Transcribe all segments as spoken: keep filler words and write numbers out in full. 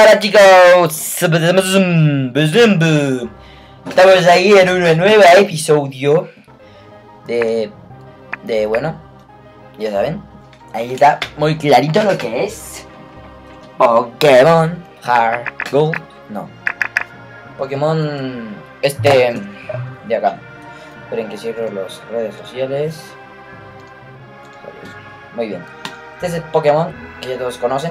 Hola chicos, estamos ahí en un nuevo episodio de, de, bueno, ya saben, ahí está muy clarito lo que es Pokémon Heart Gold, no, Pokémon este de acá. Esperen que cierro las redes sociales. Muy bien, este es el Pokémon que ya todos conocen.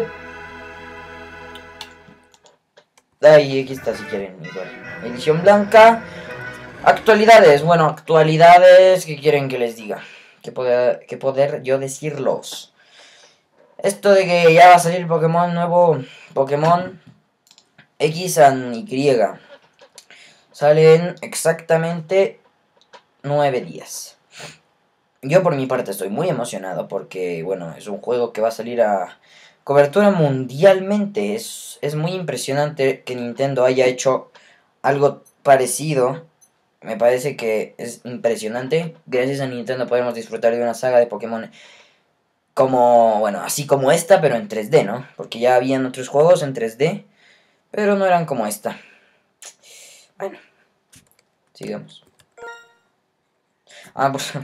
Ahí, aquí está si quieren, igual. Edición blanca. Actualidades, bueno, actualidades, ¿qué quieren que les diga? ¿Qué poder, qué poder yo decirlos? Esto de que ya va a salir Pokémon nuevo, Pokémon X y Y. Salen exactamente nueve días. Yo por mi parte estoy muy emocionado porque, bueno, es un juego que va a salir a cobertura mundialmente. Es, es muy impresionante que Nintendo haya hecho algo parecido. Me parece que es impresionante. Gracias a Nintendo podemos disfrutar de una saga de Pokémon como, bueno, así como esta, pero en tres D, ¿no? Porque ya habían otros juegos en tres D, pero no eran como esta. Bueno, sigamos. Ah, pues...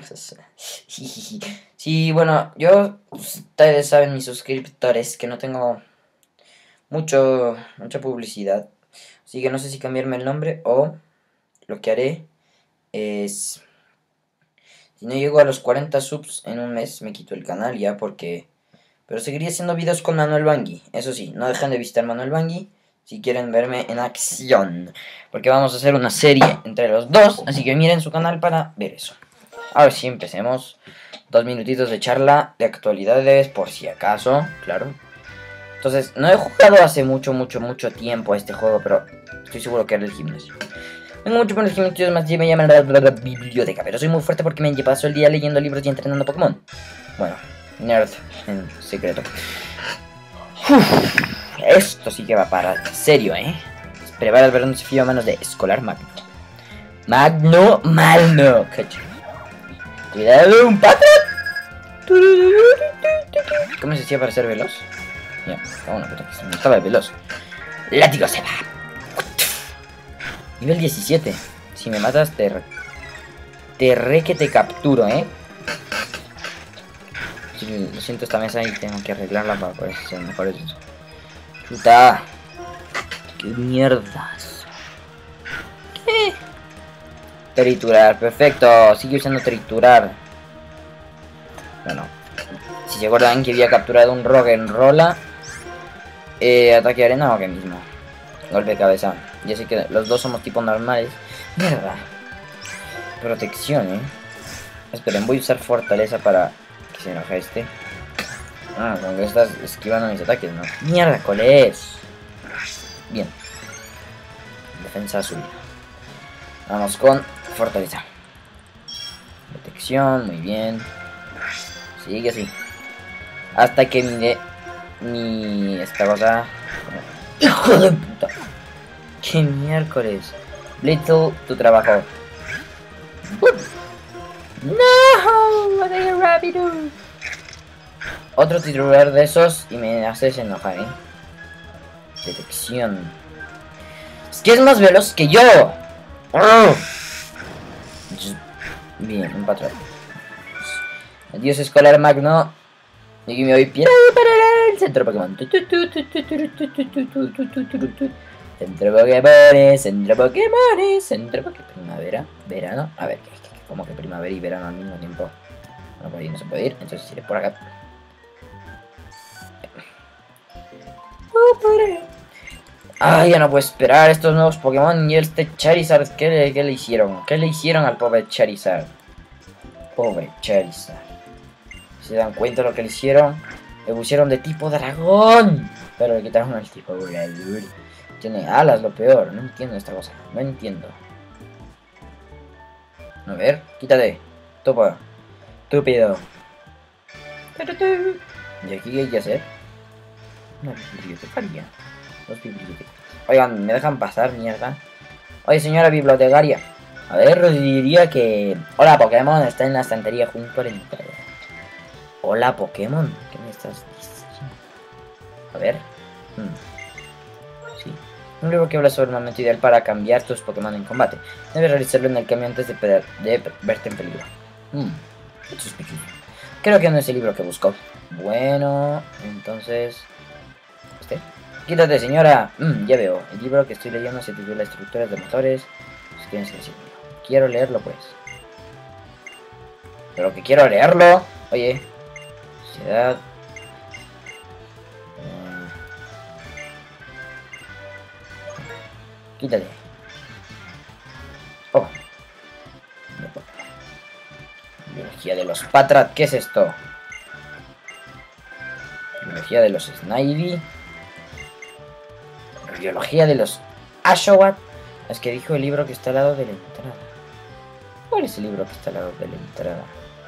sí, bueno, yo... Ustedes saben, mis suscriptores, que no tengo mucho mucha publicidad. Así que no sé si cambiarme el nombre o... Lo que haré es... Si no llego a los cuarenta subs en un mes, me quito el canal ya, porque... Pero seguiría haciendo videos con Manuel Bangui. Eso sí, no dejen de visitar Manuel Bangui si quieren verme en acción. Porque vamos a hacer una serie entre los dos, así que miren su canal para ver eso. Ahora sí, empecemos. Dos minutitos de charla de actualidades, por si acaso, claro. Entonces, no he jugado hace mucho, mucho, mucho tiempo a este juego, pero estoy seguro que era el gimnasio. Tengo mucho por el gimnasio, más me llaman la, la, la biblioteca, pero soy muy fuerte porque me paso el día leyendo libros y entrenando Pokémon. Bueno, nerd en secreto. Uf, esto sí que va para serio, ¿eh? Prepara el verano desafío a manos de Escolar Magno. Magno, Magno, cacho. Cuidado, un pato. ¿Cómo se hacía para ser veloz? Ya, yeah, una puta que se me estaba de veloz. Látigo se va. Nivel diecisiete. Si me matas, te re... Te re que te capturo, ¿eh? Sí, lo siento, esta mesa y tengo que arreglarla para poder ser mejor eso. Chuta. ¡Qué mierdas! ¿Qué? Triturar, perfecto. Sigue usando triturar. Bueno, si se acuerdan que había capturado un Roggenrola, eh, ataque arena o que mismo. Golpe de cabeza. Ya sé que los dos somos tipo normales. Mierda. Protección, eh. Esperen, voy a usar fortaleza para que se enoje este. Ah, con que estás esquivando mis ataques, ¿no? Mierda, ¿cuál es? Bien. Defensa azul. Vamos con fortaleza. Protección, muy bien. Sigue así. Hasta que mi de... Mi... Esta cosa... ¡Hijo de puta! ¡Qué miércoles! Little, tu trabajo. ¡No! What are you rápido? Otro titular de esos y me haces enojar, ¿eh? Detección. Es que es más veloz que yo. Bien, un patrón. Adiós, Escolar Magno. Y me voy pie para el centro Pokémon. Centro Pokémon, centro Pokémon, centro Pokémon. Primavera, verano. A ver, como que primavera y verano al mismo tiempo. Bueno, por ahí no se puede ir, entonces iré por acá. Ah, ya no puedo esperar estos nuevos Pokémon y este Charizard. ¿Qué le, qué le hicieron? ¿Qué le hicieron al pobre Charizard? Pobre Charizard. ¿Se dan cuenta de lo que le hicieron? Le pusieron de tipo dragón, pero le quitaron el tipo volador. Tiene alas, lo peor. No entiendo esta cosa. No entiendo. A ver, quítate. Topa. Estúpido. ¿Y aquí qué hay que hacer? Una bibliotecaria. Dos bibliotecarios. Oigan, ¿me dejan pasar, mierda? Oye, señora bibliotecaria. A ver, diría que... Hola, Pokémon está en la estantería junto a la entrada. Hola, Pokémon. ¿Qué me estás diciendo? A ver. Hmm. Un libro que habla sobre el momento ideal para cambiar tus Pokémon en combate. Debes realizarlo en el cambio antes de, de verte en peligro. Hmm, sospechoso. Creo que no es el libro que buscó. Bueno, entonces... ¿Este? Quítate, señora. Mm, ya veo. El libro que estoy leyendo se titula Estructuras de motores. Pues tienes que decirlo. Quiero leerlo, pues. Pero que quiero leerlo. Oye. Sociedad. Uh, quítate. Oh. Biología de los Patrat. ¿Qué es esto? Biología de los Snivy. Biología de los Ashowat. Es que dijo el libro que está al lado de la entrada. ¿Cuál es el libro que está al lado de la entrada?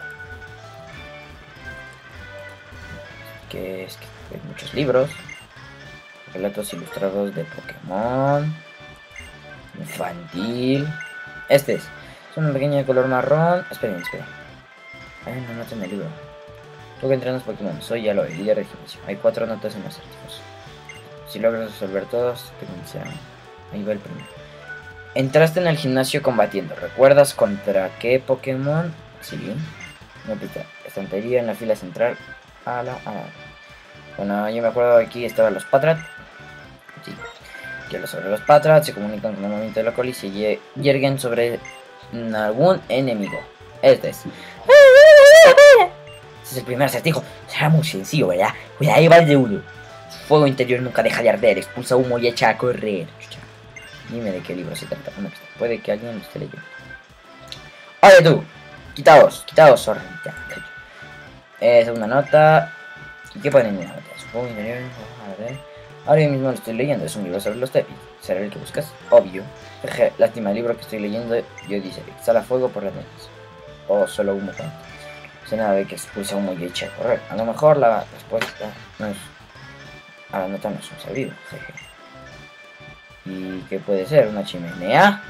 Que es que hay muchos libros. Relatos ilustrados de Pokémon. Infantil. Este es. Es una pequeña de color marrón. Esperen, esperen. Hay una nota en el libro. Tú que entrenas Pokémon. Soy Aloy, líder de gimnasio. Hay cuatro notas en los artículos. Si logras resolver todos, te comenzarán. Ahí va el primero. Entraste en el gimnasio combatiendo. ¿Recuerdas contra qué Pokémon? Sí. Una pista. Estantería en la fila central. A la, a la. Bueno, yo me acuerdo que aquí estaban los Patrat. Sí. Que habla sobre los Patrat. Se comunican con el movimiento de la cola y se yerguen sobre algún enemigo. Este es. Este es el primer acertijo. Será muy sencillo, ¿verdad? Pues ahí va el de uno. Su fuego interior nunca deja de arder. Expulsa humo y echa a correr. Dime de qué libro se trata. Una pista. Puede que alguien lo esté leyendo. Oye tú. Quitaos. Quitaos, zorrita. Es una nota. ¿Y qué ponen en la nota? Su fuego interior. A ver. Ahora mismo lo estoy leyendo. Es un libro sobre los tepis. ¿Será el que buscas? Obvio. Jeje, lástima, el libro que estoy leyendo. Yo dice: exhala fuego por las narices. O solo humo. Se nada de que expulsa humo y echa a correr. A lo mejor la respuesta no es. A la nota no es un sabido. Jeje. ¿Y qué puede ser? ¿Una chimenea?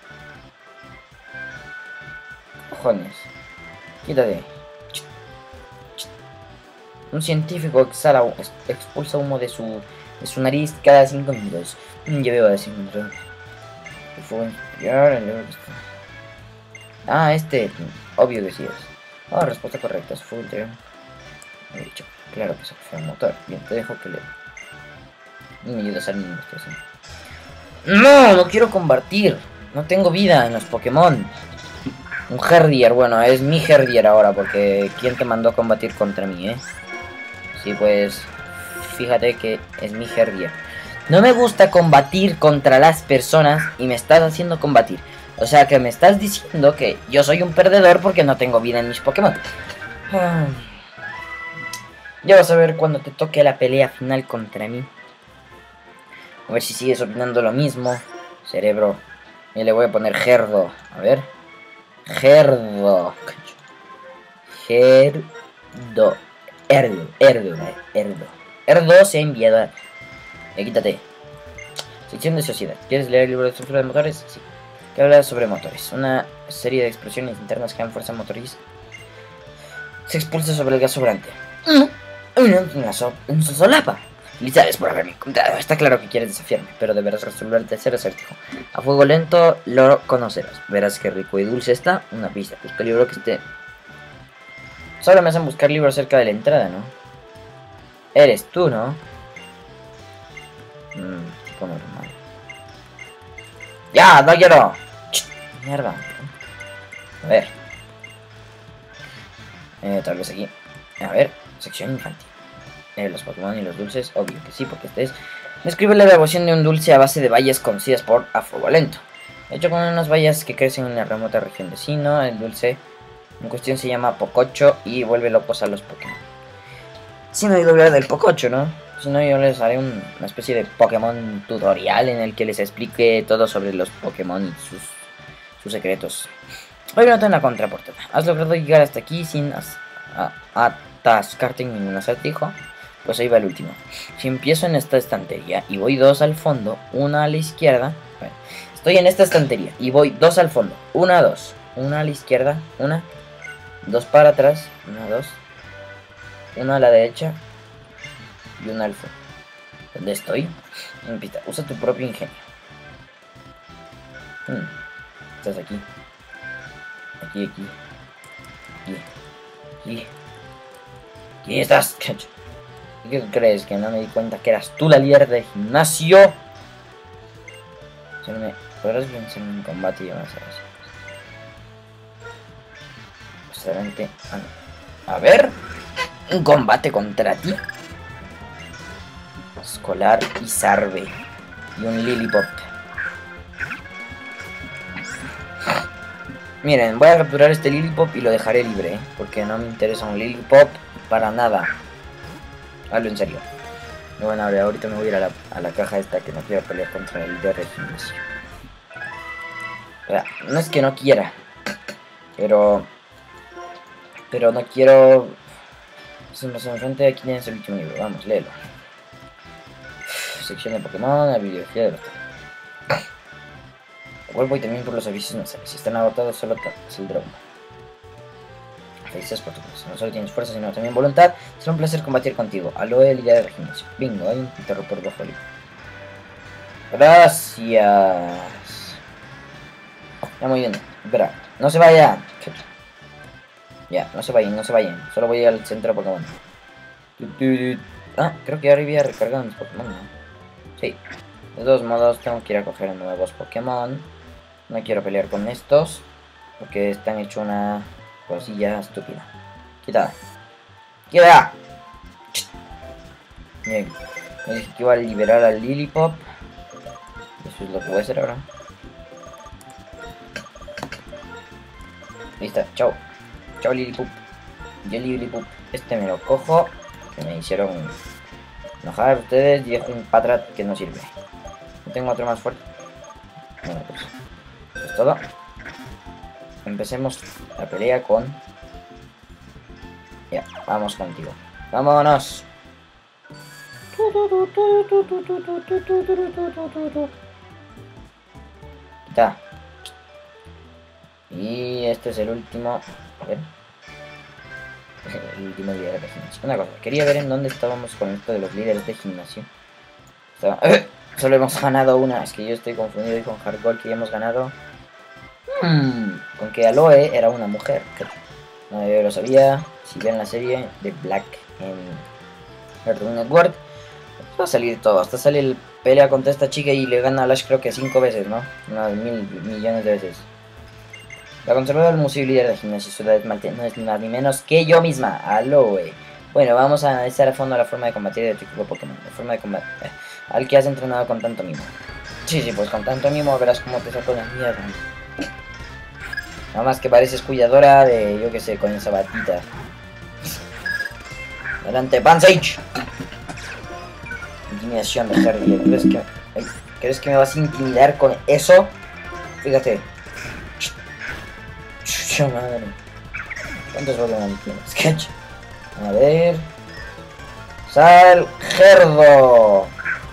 Cojones. Quítate. Un científico exhala, expulsa humo de su, de su nariz cada cinco minutos. Ya veo a cinco minutos. El fuego interior, el libro que está. Ah, este. Obvio decías. Ah, respuesta correcta. Su fuego interior. He dicho. Claro que se fue el motor. Bien, te dejo que le. Me ayuda a hacer mi investigación. No, no quiero combatir. No tengo vida en los Pokémon. Un Herdier, bueno, es mi Herdier ahora, porque ¿quién te mandó a combatir contra mí, eh? Sí, pues, fíjate que es mi Herdier. No me gusta combatir contra las personas y me estás haciendo combatir. O sea que me estás diciendo que yo soy un perdedor porque no tengo vida en mis Pokémon. Ah. Ya vas a ver cuando te toque la pelea final contra mí. A ver si sigues opinando lo mismo. Cerebro. Y le voy a poner Gerdo. A ver. Gerdo. Gerdo. Erdo. Erdo. Erdo. Erdo se ha enviado. Eh, quítate. Sección de sociedad. ¿Quieres leer el libro de estructura de motores? Sí. Que habla sobre motores. Una serie de explosiones internas que dan fuerza motriz. Se expulsa sobre el gas sobrante. Una so solapa. Felicidades por haberme encontrado. Está claro que quieres desafiarme, pero deberás resolver el tercer acertijo. A fuego lento lo conocerás. Verás qué rico y dulce está. Una pista. Busca el libro que esté. Solo me hacen buscar libros cerca de la entrada, ¿no? Eres tú, ¿no? Mmm, tipo normal. ¡Ya! ¡No quiero! ¡Ch! Mierda. A ver. Eh, tal vez aquí. A ver. Sección infantil. Eh, los Pokémon y los dulces, obvio que sí, porque este es. Describe la elaboración de un dulce a base de bayas conocidas por a fuego lento. Hecho con unas bayas que crecen en la remota región de Sinnoh, el dulce en cuestión se llama Pococho y vuelve locos a los Pokémon. Si no he oído hablar del Pococho, ¿no? Si no, yo les haré un, una especie de Pokémon tutorial en el que les explique todo sobre los Pokémon y sus, sus secretos. Hoy nota en la contraportada. Has logrado llegar hasta aquí sin as, a, atascarte en ningún acertijo. Pues ahí va el último. Si empiezo en esta estantería y voy dos al fondo, una a la izquierda. Bueno, estoy en esta estantería y voy dos al fondo. Una, dos. Una a la izquierda. Una. Dos para atrás. Una, dos. Una a la derecha. Y una al fondo. ¿Dónde estoy? En pista. Usa tu propio ingenio. Hmm. Estás aquí. Aquí, aquí. Aquí. Aquí. Aquí estás. ¿Qué crees? Que no me di cuenta que eras tú la líder de gimnasio. Me... Podrás vencerme en combate y demás. Posteriormente. A ver. Un combate contra ti. Escolar y Sarve. Y un Lilipop. Miren, voy a capturar este Lilipop y lo dejaré libre, ¿eh? Porque no me interesa un Lilipop para nada. Hablo en serio. No, bueno, ahorita me voy a ir a la, a la caja esta que no quiero pelear contra el líder de gimnasio. No es que no quiera, pero pero no quiero. Se me enfrente. Aquí tienes el último libro, vamos, léelo. Sección de Pokémon, la bibliografía de los. Vuelvo y también por los servicios no sé. Si están agotados, solo saldrá uno. Felicidades por tu cosa. No solo tienes fuerza, sino también voluntad. Será un placer combatir contigo. Aloe, líder del gimnasio. Bingo, hay un interruptor bajo libro. Gracias. Ya, muy bien. Espera, no se vayan. Ya, no se vayan, no se vayan. Solo voy al centro de Pokémon. Ah, creo que ahora voy a recargar mis Pokémon, ¿no? Sí. De todos modos, tengo que ir a coger nuevos Pokémon. No quiero pelear con estos, porque están hecho una cosilla estúpida. Quita. Quita. Bien. Me dije que iba a liberar al Lilipop. Eso es lo que voy a hacer ahora. Listo, chao. Chao Lilipop. Yo Lilipop. Este me lo cojo. Que me hicieron enojar ustedes y dejo un Patrat que no sirve. No tengo otro más fuerte. Bueno, pues eso es todo. Empecemos la pelea con... Ya, vamos contigo. ¡Vámonos! Quita. Y este es el último. A ver. El último líder de gimnasio. Una cosa, quería ver en dónde estábamos con esto de los líderes de gimnasio. Estaba... ¡Eh! Solo hemos ganado una. Es que yo estoy confundido y con Hardcore que ya hemos ganado. Hmm, con que Aloe era una mujer. No, yo lo sabía. Si ven la serie de Black en Cartoon Network, va a salir todo. Hasta sale el pelea contra esta chica y le gana a Lash creo que cinco veces, ¿no? Unas mil millones de veces. La conservadora del museo y líder de gimnasio ciudad no es ni más ni menos que yo misma, Aloe. Bueno, vamos a analizar a fondo la forma de combatir de tu equipo Pokémon. La forma de combate eh, al que has entrenado con tanto mimo. Sí, sí, pues con tanto mimo verás cómo te saco la mierda. Nada más que pareces cuidadora de, yo que sé, con esa batita. Adelante, Pansage. Intimidación de Hardy. ¿Crees que, ay, ¿Crees que me vas a intimidar con eso? Fíjate. Chucha madre. ¿Cuántos Pokémon tienes? Sketch. A ver. Sal Gerdo.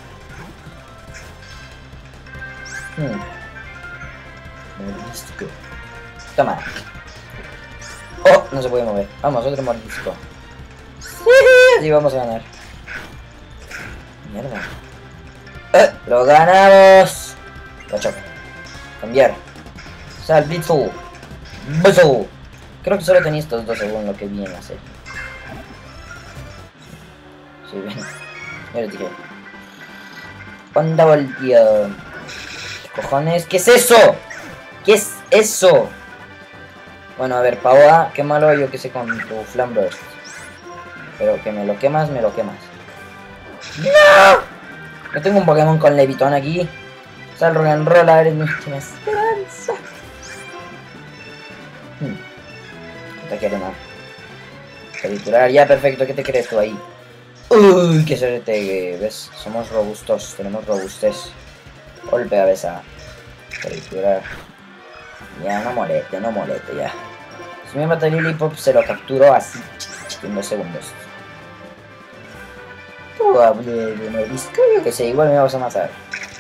Hmm. Mordisco. Toma. Oh, no se puede mover. Vamos, otro mordisco. Así vamos a ganar. Mierda. Eh, lo ganamos. Lo choco. Cambiar. Sal Blitzu. Blitzu. Creo que solo tenía estos dos según lo que vi en la serie. Sí, ven. Ya les dije. Onda voltio. ¿Qué cojones? ¿Qué es eso? ¿Qué es eso? Bueno, a ver, Paoa, qué malo yo que sé con tu Flame Burst. Pero que me lo quemas, me lo quemas. ¡No! Yo tengo un Pokémon con Levitón aquí. Sal Rock'n'Rolla, eres mi última esperanza. Hmm. Ataque arena. Triturar, ya perfecto, ¿qué te crees tú ahí? Uy, que se te... ¿Ves? Somos robustos, tenemos robustez. Golpea, besa. Triturar. Ya, no moleste, no moleste, ya. Si me mata Lilipop, se lo capturo así, en dos segundos. Tú hablé de mordisco, yo que sé, igual me vas a matar.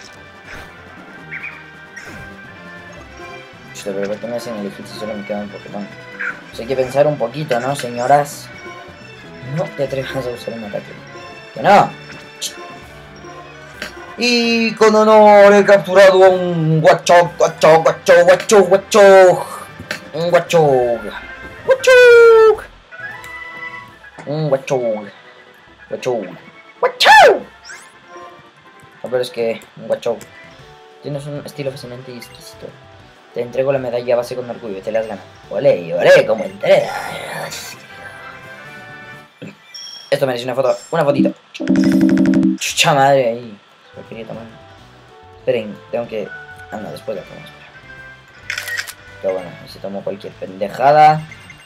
Chuta, pero ¿por qué me hacen elegir si solo me queda un Pokémon? Pues hay que pensar un poquito, ¿no, señoras? No te atrevas a usar un ataque. ¡Que no! Y con honor he capturado a un guacho, guacho, guacho, guacho, guacho. Un guacho. Guacho. Un guacho. Guacho. Guacho. A ver, es que un guacho. Tienes un estilo fascinante y exquisito. Te entrego la medalla base con orgullo, te la has ganado. Olé, olé, como entrega. Esto merece una foto, una fotito. Chucha madre ahí. Lo quería tomar. Esperen, tengo que... Ah, no, después la tomo. Pero bueno, si tomo cualquier pendejada.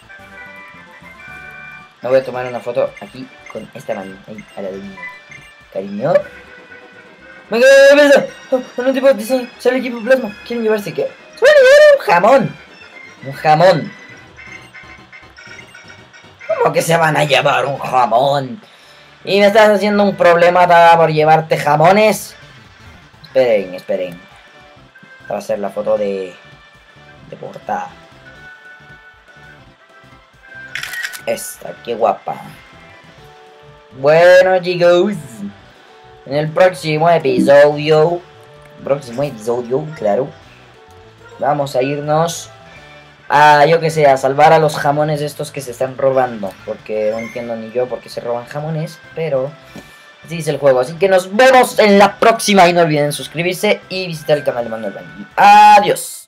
Me voy a tomar una foto aquí con esta mano. Ahí, a la de mi cariño. Me quedé de pensar. Con un tipo de diseño. Sale el equipo plasma. Quieren llevarse qué. Se van a llevar un jamón. Un jamón. ¿Cómo que se van a llevar un jamón? ¿Y me estás haciendo un problema por llevarte jamones? Esperen, esperen. Para hacer la foto de... de portada. Esta, qué guapa. Bueno, chicos. En el próximo episodio... Próximo episodio, claro. Vamos a irnos... a, yo que sé, a salvar a los jamones estos que se están robando. Porque no entiendo ni yo por qué se roban jamones. Pero así es el juego. Así que nos vemos en la próxima. Y no olviden suscribirse y visitar el canal de Manuel Bangui. Adiós.